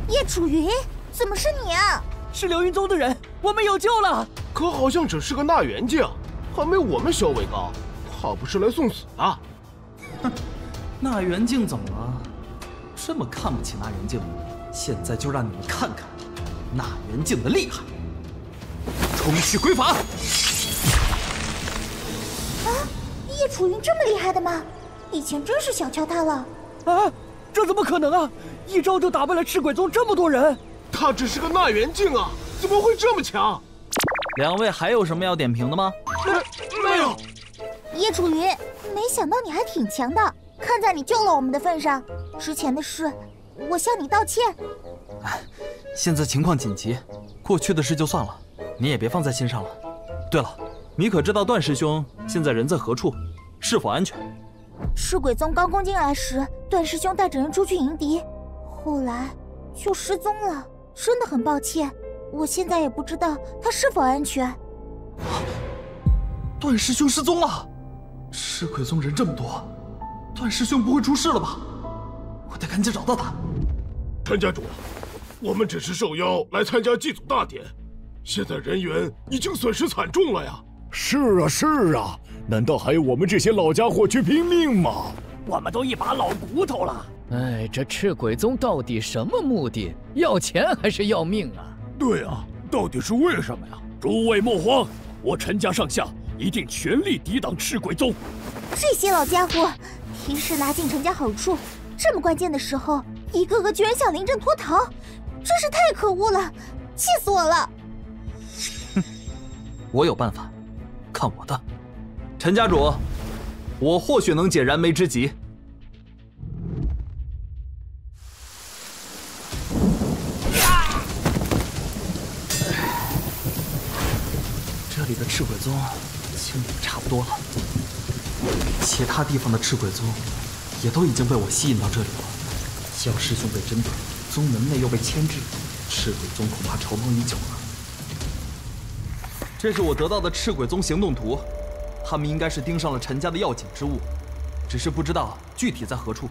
叶楚云，怎么是你啊？ 是流云宗的人，我们有救了。 可好像只是个纳元境，还没我们小伟高，怕不是来送死的。 哼，纳元境怎么了？这么看不起纳元境，现在就让你们看看纳元境的厉害。冲去鬼法！ 啊，叶楚云这么厉害的吗？以前真是小瞧他了。 啊，这怎么可能啊！一招就打败了赤鬼宗这么多人。 他只是个纳元境啊，怎么会这么强？ 两位还有什么要点评的吗？ 没有。 叶楚云，没想到你还挺强的。看在你救了我们的份上，之前的事，我向你道歉。 哎，现在情况紧急，过去的事就算了，你也别放在心上了。对了，你可知道段师兄现在人在何处，是否安全？ 赤鬼宗刚攻进来时，段师兄带着人出去迎敌，后来就失踪了。真的很抱歉，我现在也不知道他是否安全。 段师兄失踪了，赤鬼宗人这么多，段师兄不会出事了吧？我得赶紧找到他。 陈家主，我们只是受邀来参加祭祖大典，现在人员已经损失惨重了呀。 是啊，难道还有我们这些老家伙去拼命吗？ 我们都一把老骨头了。 哎，这赤鬼宗到底什么目的？要钱还是要命啊？ 对啊，到底是为什么呀？ 诸位莫慌，我陈家上下一定全力抵挡赤鬼宗。 这些老家伙，平时拿尽陈家好处，这么关键的时候，一个个居然想临阵脱逃，真是太可恶了，气死我了！ 哼，我有办法，看我的。陈家主，我或许能解燃眉之急。这里的赤鬼宗清理的差不多了，其他地方的赤鬼宗也都已经被我吸引到这里了。萧师兄被针对，宗门内又被牵制，赤鬼宗恐怕筹谋已久了。这是我得到的赤鬼宗行动图，他们应该是盯上了陈家的要紧之物，只是不知道具体在何处。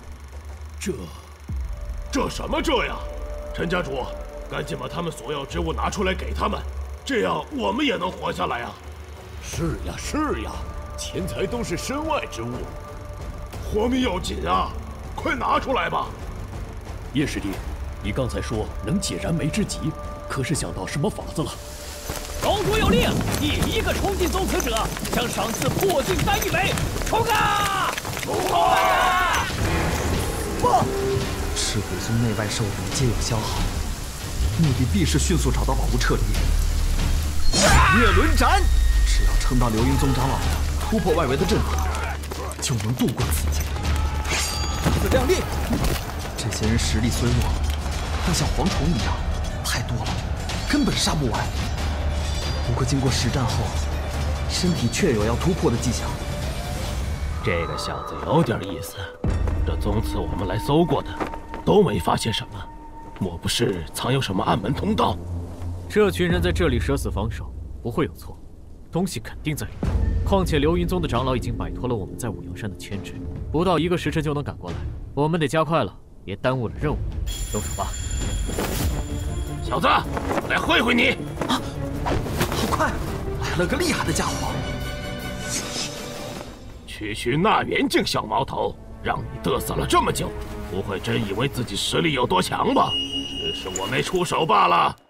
这什么这呀？陈家主，赶紧把他们所要之物拿出来给他们，这样我们也能活下来呀。 是呀，钱财都是身外之物， 活命要紧啊！快拿出来吧。 叶师弟，你刚才说能解燃眉之急，可是想到什么法子了？ 总督有令，第一个冲进宗祠者将赏赐破镜丹1枚，冲啊！冲啊！ 不！赤鬼宗内外兽人皆有消耗，目的必是迅速找到宝物撤离。月轮斩！只要撑到流云宗长老突破外围的阵法，就能度过此劫。鼻子亮丽！这些人实力虽弱，但像蝗虫一样太多了，根本杀不完。不过经过实战后，身体确有要突破的迹象。 这个小子有点意思，这宗祠我们来搜过的，都没发现什么，莫不是藏有什么暗门通道？ 这群人在这里舍死防守，不会有错，东西肯定在里面。况且流云宗的长老已经摆脱了我们在五阳山的牵制，不到1个时辰就能赶过来，我们得加快了，别耽误了任务。动手吧， 小子，来会会你！ 啊，好快，来了个厉害的家伙！ 区纳元境小毛头，让你嘚瑟了这么久，不会真以为自己实力有多强吧？只是我没出手罢了。